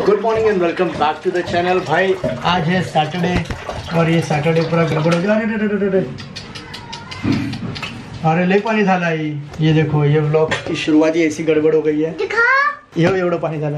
Good morning and welcome back to the channel. भाई आज है सैटरडे और ये सैटरडे पूरा गड़बड़ हो गया। अरे ले पानी झाला ये देखो, ये व्लॉग की शुरुआत ही ऐसी गड़बड़ हो गई है। एवढं पाणी झालं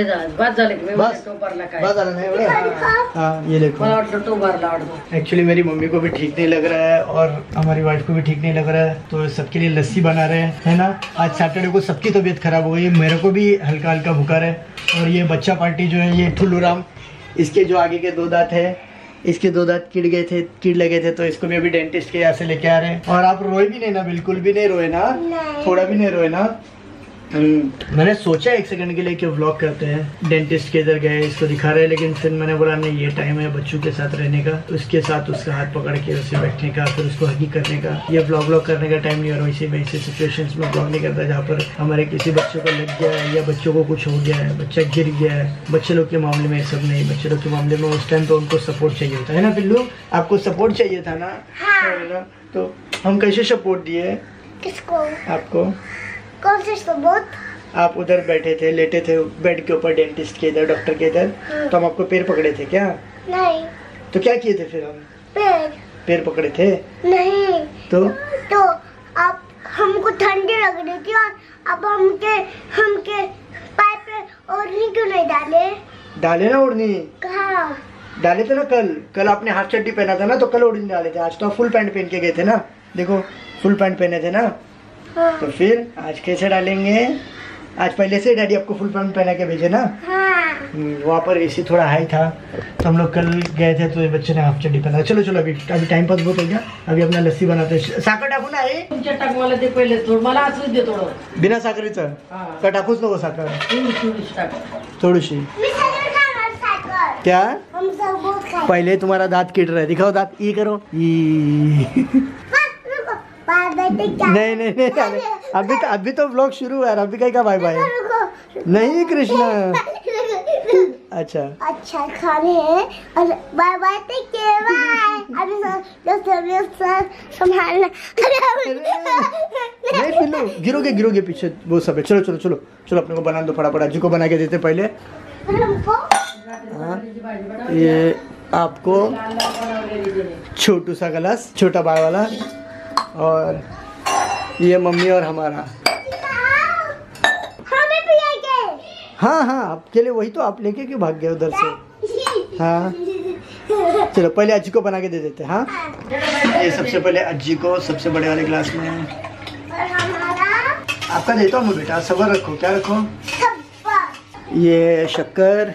ये देखो। एक्चुअली मेरी मम्मी को भी ठीक नहीं लग रहा है और हमारी वाइफ को भी ठीक नहीं लग रहा है, तो सबके लिए लस्सी बना रहे हैं, है ना। आज सैटरडे को सबकी तबीयत खराब हो गई, मेरे को भी हल्का हल्का बुखार है। और ये बच्चा पार्टी जो है, ये ठुल्लू राम, इसके जो आगे के 2 दांत है, इसके 2 दांत कीड़ लगे थे, तो इसको भी अभी डेंटिस्ट के यहाँ से लेके आ रहे हैं। और आप रोए भी नहीं ना, बिल्कुल भी नहीं रोए ना, थोड़ा भी नहीं रोए ना। मैंने सोचा 1 सेकंड के लिए कि व्लॉग करते हैं, डेंटिस्ट के इधर गए, इसको दिखा रहे हैं, लेकिन फिर मैंने बोला नहीं, ये टाइम है बच्चों के साथ रहने का, उसके साथ उसका हाथ पकड़ के उसे बैठने का, फिर उसको हगी करने का। ये व्लॉग करने का टाइम नहीं, और वैसे सिचुएशंस में व्लॉग नहीं करता जहाँ पर हमारे किसी बच्चों को लग गया है या बच्चों को कुछ हो गया है, बच्चा गिर गया है। बच्चे लोग के मामले में सब नहीं, बच्चे लोग के मामले में उस टाइम तो उनको सपोर्ट चाहिए होता है ना। पिल्लू आपको सपोर्ट चाहिए था ना, तो हम कैसे सपोर्ट दिए? किसको? आपको। कौन से सपोर्ट? आप उधर बैठे थे, लेटे थे बेड के ऊपर, डेंटिस्ट के इधर, डॉक्टर के इधर, तो हम आपको पैर पकड़े थे क्या? नहीं। तो क्या किए थे फिर हम? पैर पकड़े थे? नहीं। तो आप हमको ठंडी लग रही थी और अब हमके पैर पे ओढ़नी क्यों नहीं डाले ना ओढ़नी? कहाँ डाले थे ना? कल आपने हाफ चड्डी पहना था ना, तो कल ओढ़नी डाले थे। आज तो आप फुल पैंट पहन के गए थे ना, देखो फुल पैंट पहने थे ना। हाँ। तो फिर आज कैसे डालेंगे? आज पहले से डैडी आपको फुल पैंट पहना के भेजे ना। हाँ। वहाँ पर एसी थोड़ा हाई था, तो हम लोग कल गए थे, तो ये बच्चे ने हाफ चड्डी पहना। चलो अभी टाइम पास बहुत हो गया, अभी अपना लस्सी बनाते हैं। साखर टाकू ना आहे? बिना साखरेचं का टाकूच नको साखर? थोडीशी क्या? पहले तुम्हारा दांत किट रहा है, दिखाओ दांत, ई करो ई। नहीं अभी तो व्लॉग शुरू है, अभी कहीं का बाय बाय नहीं कृष्णा। अच्छा खाने हैं और बाय बाय अभी संभालना। नहीं गिरोगे पीछे वो सब है। चलो अपने को बना दो फटाफट, अज्जी को बना के देते पहले। ये आपको छोटू सा गिलास, छोटा बाय वाला, और ये मम्मी और हमारा। हमें पिलाएंगे? हाँ आपके लिए, वही तो आप लेके क्यों भाग गए उधर से? हाँ चलो पहले अज्जी को बना के दे देते। हाँ ये सबसे पहले अज्जी को सबसे बड़े वाले गिलास में। आपका देता हूँ बेटा, सब्र रखो। क्या रखो? ये शक्कर।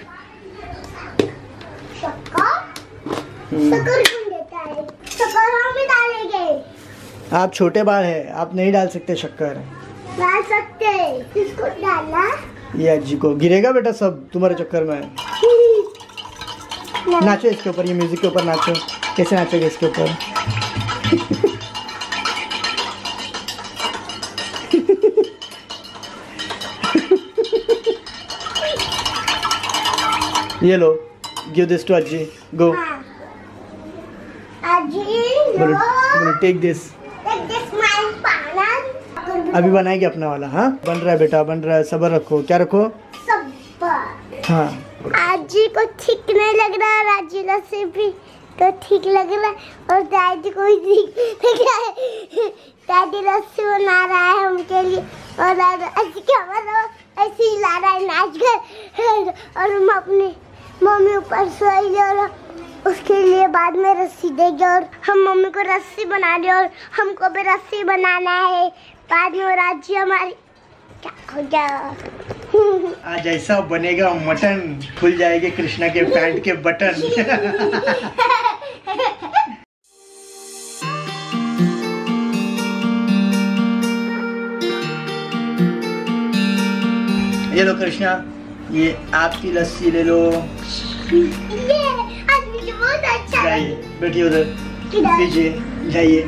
आप छोटे बाल हैं, आप नहीं डाल सकते शक्कर। डाल सकते। किसको डालना? ये अज्जी को। गिरेगा बेटा सब तुम्हारे चक्कर में। नाचो इसके ऊपर, ये म्यूजिक के ऊपर नाचो। कैसे नाचोगे इसके ऊपर? ये लो, गिव दिस टू अज्जी, गो। बोलो टेक दिस। अभी बनाएंगे अपना वाला। हाँ बन रहा है बेटा, बन रहा है, सब्र रखो। क्या रखो? सब्र। हाँ आजी को ठीक नहीं लग रहा है, राजी लस्सी भी तो ठीक लग रहा है, और दादी को भी ठीक है। दादी लस्सी बना रहा है हमके लिए, और ऐसे क्या ऐसे ही ला रहा है नाच कर, और हम अपनी मम्मी ऊपर सोई और उसके लिए बाद में रस्सी देंगे, और हम मम्मी को रस्सी बना रहे और हमको भी रस्सी बनाना है बाद में। और आज हमारी क्या हो गया? आज ऐसा बनेगा मटन, खुल जाएंगे कृष्णा के पैंट के बटन। ये लो कृष्णा, ये आपकी लस्सी ले लो। बहुत अच्छा। जाइए बैठिए उधर, पीछे जाइए।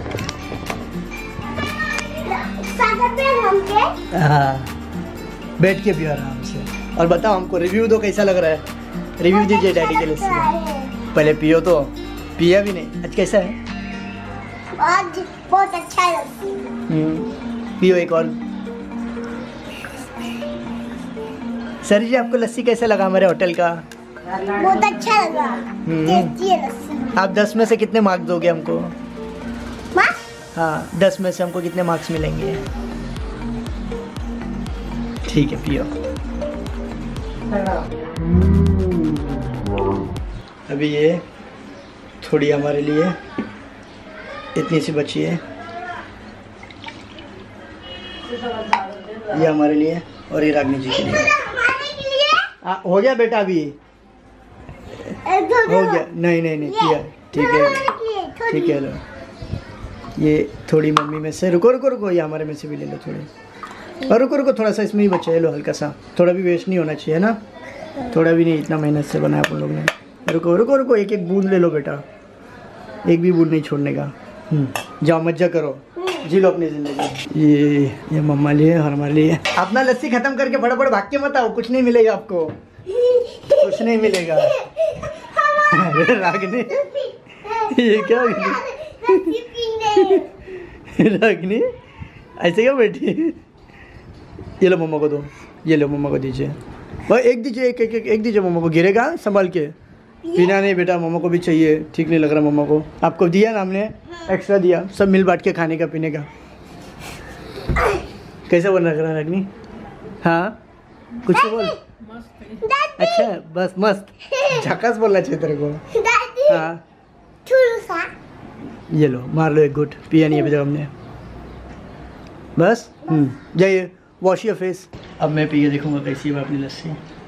हाँ बैठ के पियो आराम से, और बताओ हमको रिव्यू दो, कैसा लग रहा है? रिव्यू दीजिए डैडी के लिए। पहले पियो तो, पिया भी नहीं। आज कैसा है? आज बहुत अच्छा है। पियो एक और। सर जी आपको लस्सी कैसे लगा हमारे होटल का? बहुत अच्छा लगा। टेस्टी है लस्सी। आप 10 में से कितने मार्क्स दोगे हमको? हाँ 10 में से हमको कितने मार्क्स मिलेंगे? ठीक है पियो। अभी ये थोड़ी हमारे लिए, इतनी सी बची है, ये हमारे लिए और ये रागनी जी के लिए। हो गया बेटा अभी? हो गया? नहीं नहीं नहीं किया। ठीक है ठीक है। लो ये थोड़ी मम्मी में से, रुको रुको रुको, ये हमारे में से भी ले लो थोड़ी, और रुको रुको थोड़ा सा इसमें ही बचा है, लो हल्का सा, थोड़ा भी वेस्ट नहीं होना चाहिए ना, थोड़ा भी नहीं, इतना मेहनत से बनाया अपन लोग ने। रुको रुको रुको, एक एक बूंद ले लो बेटा, एक भी बूंद नहीं छोड़ने का। जाओ मज्जा करो, जी लो अपनी जिंदगी। ये मम्मा लिए और हमारे लिए। अपना लस्सी खत्म करके फटाफट भाग के मत आओ, कुछ नहीं मिलेगा आपको, कुछ नहीं मिलेगा। अरे रागनी ये क्या रागनी ऐसे क्या बैठी? ये लो मम्मा को दो, ये लो मम्मा को दीजिए भाई, एक दीजिए, एक दीजिए मम्मा को, गिरेगा संभाल के। पीना नहीं बेटा, मम्मा को भी चाहिए, ठीक नहीं लग रहा मम्मा को। आपको दिया ना हमने, एक्स्ट्रा दिया, सब मिल बांट के खाने का पीने का। कैसा बन रहा है रागनी? हाँ कुछ तो बोल। अच्छा बस मस्त, झकास बोलना चाहिए तेरे को। हाँ ये लो मार लो एक घुट, पिया नहीं अभी तक हमने। बस जाइए वॉश योर फेस। अब मैं पी के देखूंगा कैसी है अपनी लस्सी।